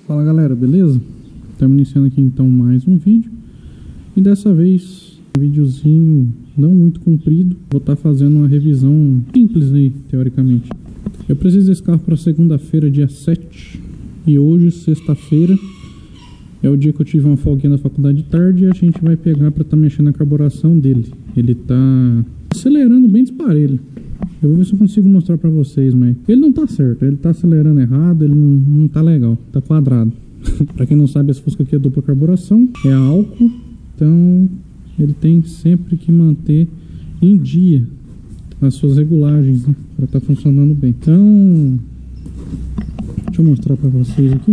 Fala galera, beleza? Estamos iniciando aqui então mais um vídeo. E dessa vez, um videozinho não muito comprido. Vou estar fazendo uma revisão simples aí, teoricamente. Eu preciso desse carro para segunda-feira, dia 7. E hoje, sexta-feira, é o dia que eu tive uma folguinha na faculdade de tarde. E a gente vai pegar para estar mexendo na carburação dele. Ele tá acelerando bem disparelho. Eu vou ver se eu consigo mostrar pra vocês, mas ele não tá certo, ele tá acelerando errado, ele não tá legal, tá quadrado. Pra quem não sabe, esse Fusca aqui é dupla carburação, é álcool, então ele tem sempre que manter em dia as suas regulagens, né, pra tá funcionando bem. Então, deixa eu mostrar pra vocês aqui.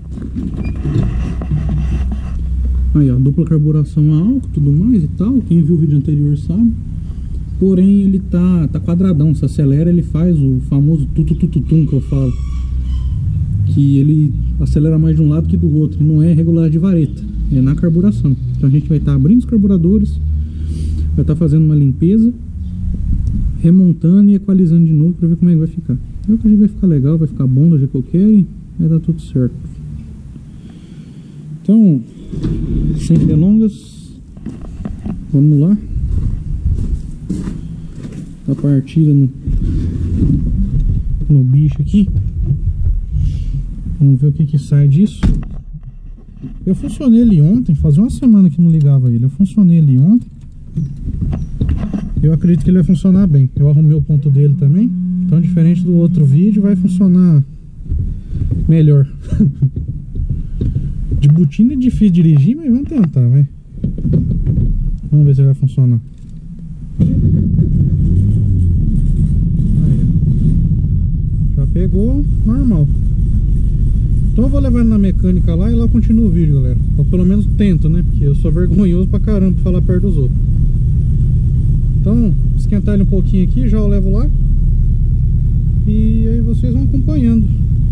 Aí ó, dupla carburação a álcool, tudo mais e tal, quem viu o vídeo anterior sabe. Porém ele tá quadradão, se acelera ele faz o famoso tutututum que eu falo. Que ele acelera mais de um lado que do outro, não é regular de vareta, é na carburação. Então a gente vai estar abrindo os carburadores, vai estar fazendo uma limpeza, remontando e equalizando de novo para ver como é que vai ficar. Eu que a gente vai ficar legal, vai ficar bom do jeito que eu quero e vai dar tudo certo. Então, sem delongas, vamos lá. A partida no bicho aqui. Vamos ver o que sai disso. Eu funcionei ele ontem, fazia uma semana que não ligava ele. Eu funcionei ele ontem. Eu acredito que ele vai funcionar bem. Eu arrumei o ponto dele também. Então, diferente do outro vídeo, vai funcionar melhor. De botina é difícil dirigir, mas vamos tentar, vai. Vamos ver se vai funcionar. Já pegou normal. Então eu vou levar ele na mecânica lá e lá eu continuo o vídeo, galera. Ou pelo menos tento, né? Porque eu sou vergonhoso pra caramba pra falar perto dos outros. Então, esquentar ele um pouquinho aqui, já eu levo lá. E aí vocês vão acompanhando.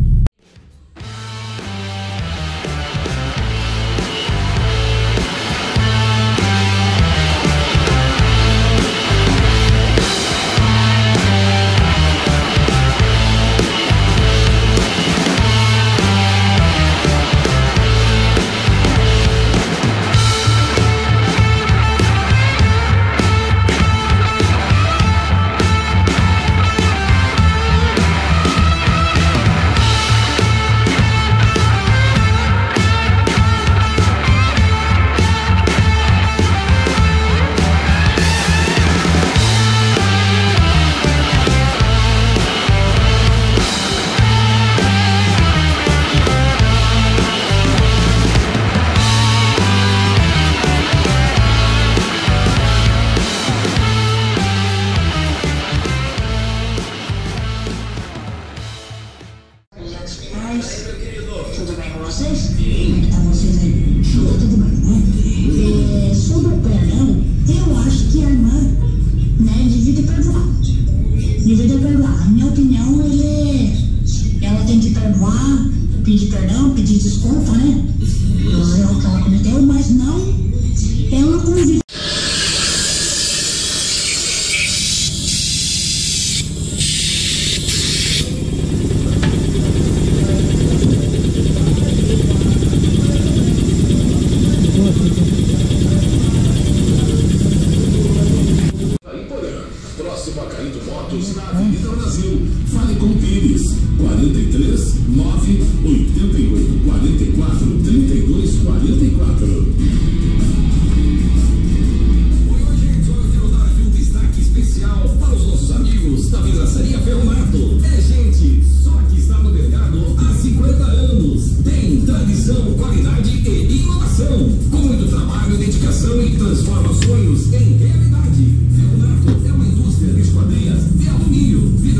Tudo bem com vocês? Como é que tá vocês aí? Tudo bem, né? Sobre o perdão, eu acho que a irmã, né, devia ter perdoado. Devia ter perdoado. Na minha opinião, ela tem que perdoar, pedir perdão, pedir desculpa, né? Pelo erro que ela cometeu, mas não ela convida. Próximo a Caído Motos, na Avenida Brasil. Fale com o Pires. 43 988 44 32 44. Hoje quero dar aqui um destaque especial para os nossos amigos da Vidraçaria Ferronato. É gente só que está no mercado há 50 anos. Tem tradição, qualidade e inovação. Com muito trabalho, dedicação e transforma sonhos em realidade. Ferronato é uma indústria de esquadrias de alumínio.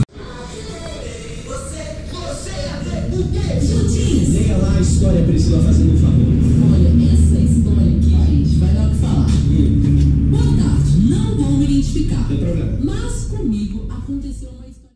Leia lá a história Priscila fazendo um favor. Olha, essa história aqui, gente, vai dar o que falar. Boa tarde, não vou me identificar. Não tem problema. Mas comigo aconteceu uma história.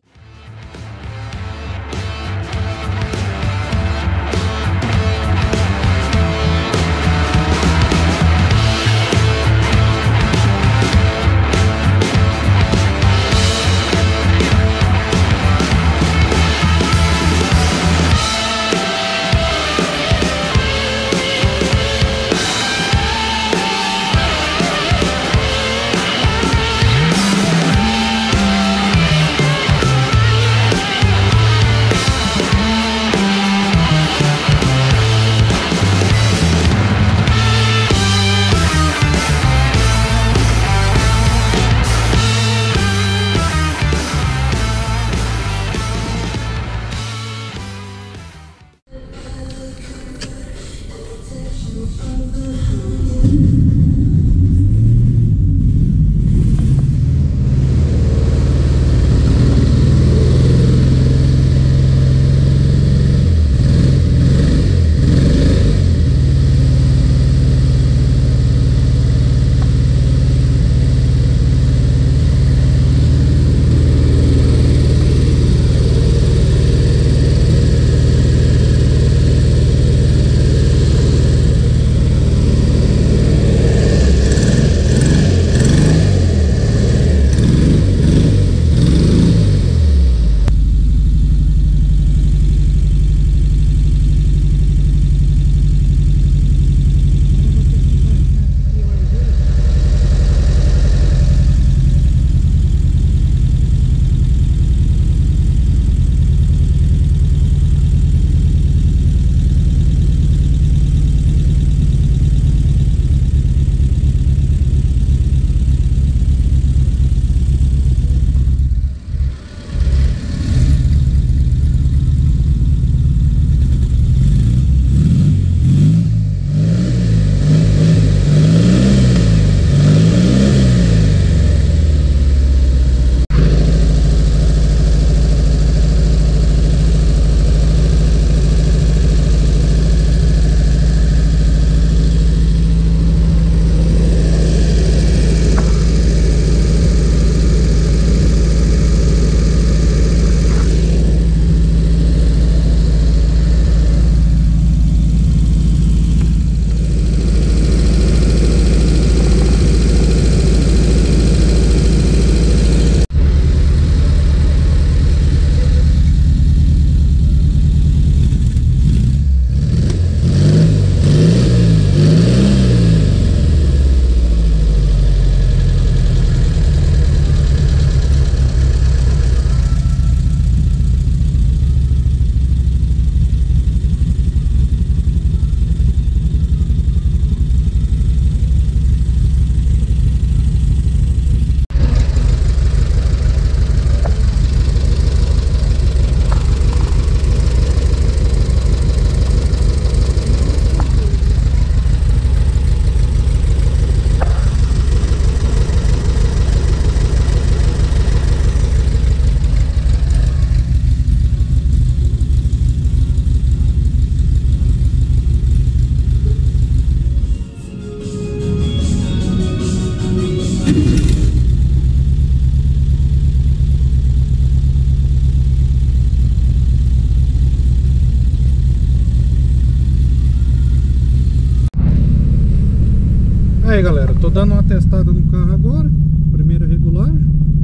Aí galera, tô dando uma testada no carro agora, primeira regulagem.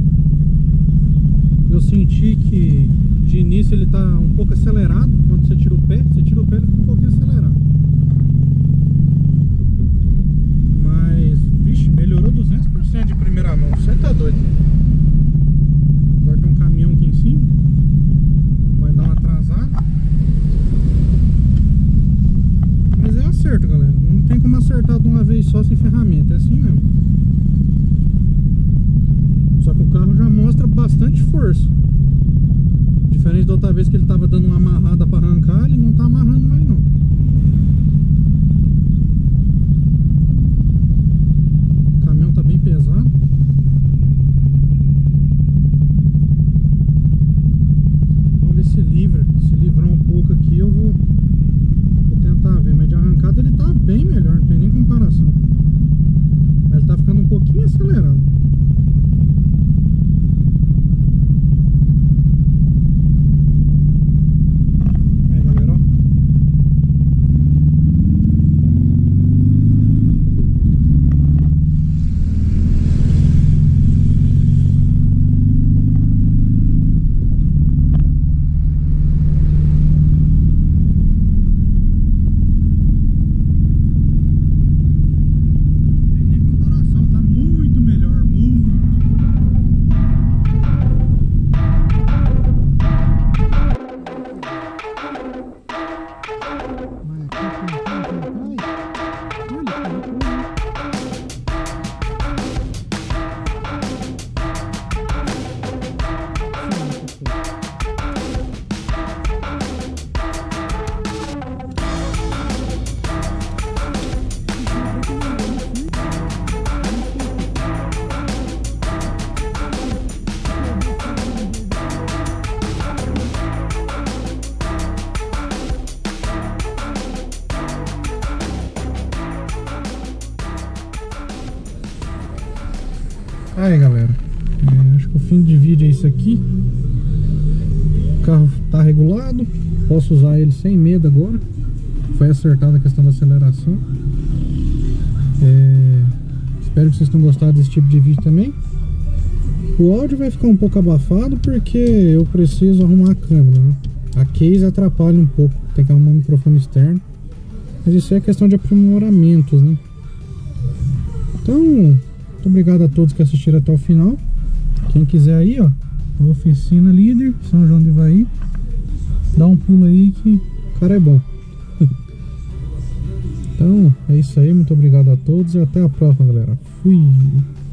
Eu senti que de início ele tá um pouco acelerado. Quando você tira o pé, ele fica um pouquinho acelerado. Mas, vixe, melhorou 200% de primeira mão, você tá doido. Agora tem um caminhão aqui em cima, vai dar uma atrasada. Mas é acerto, galera, não tem como acertar de uma vez só sem ferramenta, é assim mesmo. Só que o carro já mostra bastante força. Diferente da outra vez que ele tava dando uma amarrada para arrancar, ele não tá amarrando mais não. O caminhão tá bem pesado. Vamos ver se livra. Se livrar um pouco aqui eu vou tentar ver. Mas de arrancada ele tá bem melhor, não tem nem comparação. Mas ele tá ficando um pouquinho acelerado. Aí galera, acho que o fim de vídeo é isso aqui. O carro tá regulado, posso usar ele sem medo agora. Foi acertada a questão da aceleração. Espero que vocês tenham gostado desse tipo de vídeo também. O áudio vai ficar um pouco abafado porque eu preciso arrumar a câmera, né? A case atrapalha um pouco, tem que arrumar um microfone externo. Mas isso é questão de aprimoramentos, né? Então, muito obrigado a todos que assistiram até o final. Quem quiser aí, ó, Oficina Líder, São João do Ivaí, dá um pulo aí que o cara é bom. Então, é isso aí, muito obrigado a todos e até a próxima, galera. Fui!